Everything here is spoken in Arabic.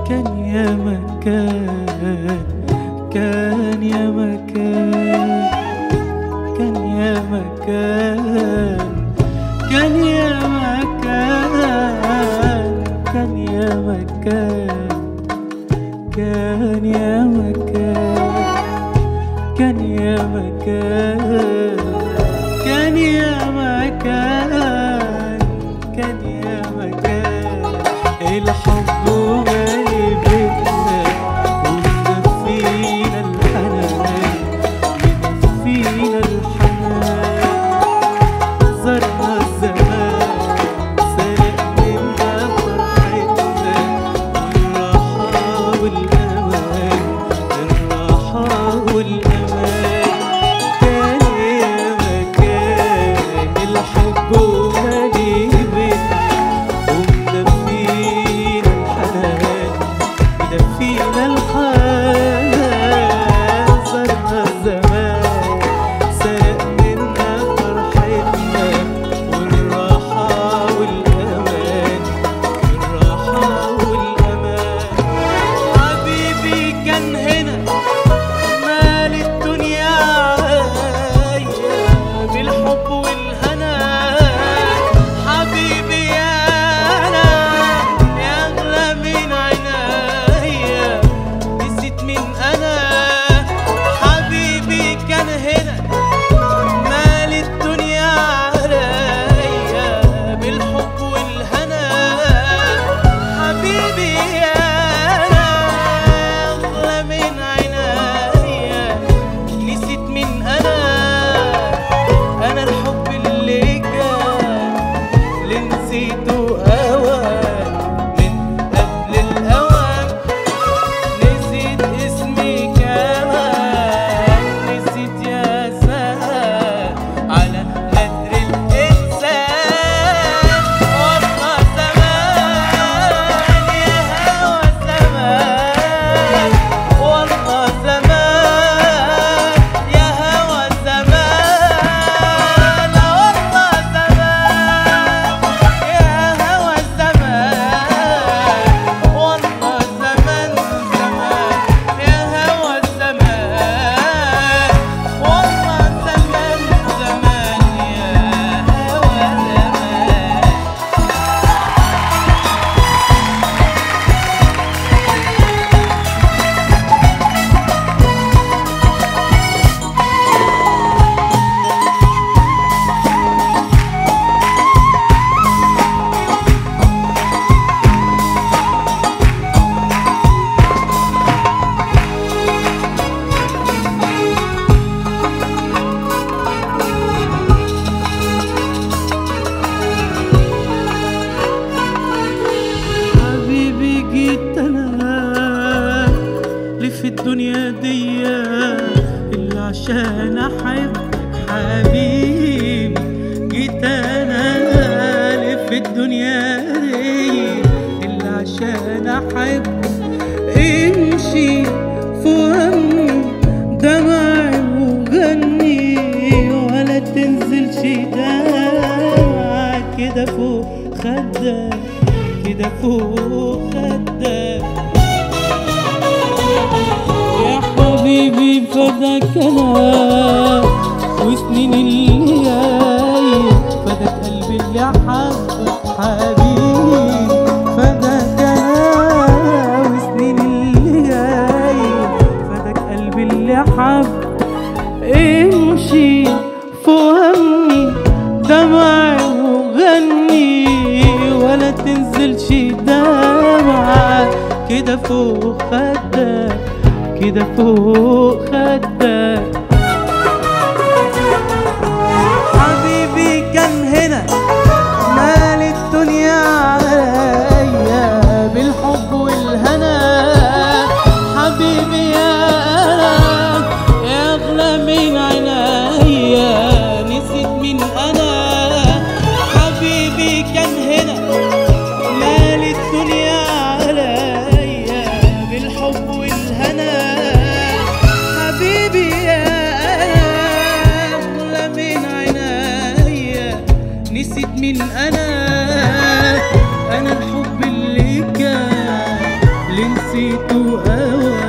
كان يا مكان، كان يا مكان، كان يا مكان، كان يا مكان، كان يا مكان، كان يا مكان، كان يا مكان، كان يا مكان، كان يا مكان. الحب مالي بيتنا ومدفينا الحنان، مدفينا الحنان. زرنا الزمان سرق منا فرحتنا، الراحة والأمان، الراحة والأمان. كان يا مكان الحب مالي بيتنا ومدفينا الحنان، مدفينا الحنان. زرنا الزمان سرق منا فرحتنا، والراحة والأمان، الراحة والأمان. حبيبي كان هنا مال الدنيا عليا بالحب والهنا. حبيبي يا أنا يا أغلى من عنايا، نسيت مين أنا. حبيبي كان هنا مال الدنيا عليا بالحب والهنا. حبيبي يا أنا أغلى من عنايا، نسيت مين أنا. أنا الحب اللي كان اللي نسيته أوان من قبل الأوان. نسيت اسمي كمان، نسيت يا سلام على قدر الإنسان. والله زمان يا هوى زمان، والله زمان يا هوى زمان. والله زمان يا هوى زمان، والله زمان زمان يا هوى زمان. والله زمان زمان يا هوى زمان. حبيبي جيت أنا اللي في الدنيا دي اللي عشان أحبك حبيبي. جيت أنا اللي في الدنيا دي اللي عشان أحبك. امشي فوقني دمعي وغني، ولا تنزلش دمعة كده فوق خدك، كده فوق خدك. يا حبيبي فداك أنا وسنين اللي جاي، فداك قلبي اللي حبك حبيبي. فداك أنا وسنين اللي جاي، فداك قلبي اللي حبك. امشي فوقني دمعي وغني، ولا تنزلش دمعة كده فوق خدك، كده فوق خدك. حبيبي كان هنا مال الدنيا عليا بالحب والهنا. حبيبي يا أنا يا أغلى من عنايا، نسيت مين أنا. حبيبي كان هنا مال الدنيا عليا بالحب والهنا. حبيبي يا أنا أغلى من عنايا، نسيت مين أنا. أنا الحب اللي كان نسيته أوام.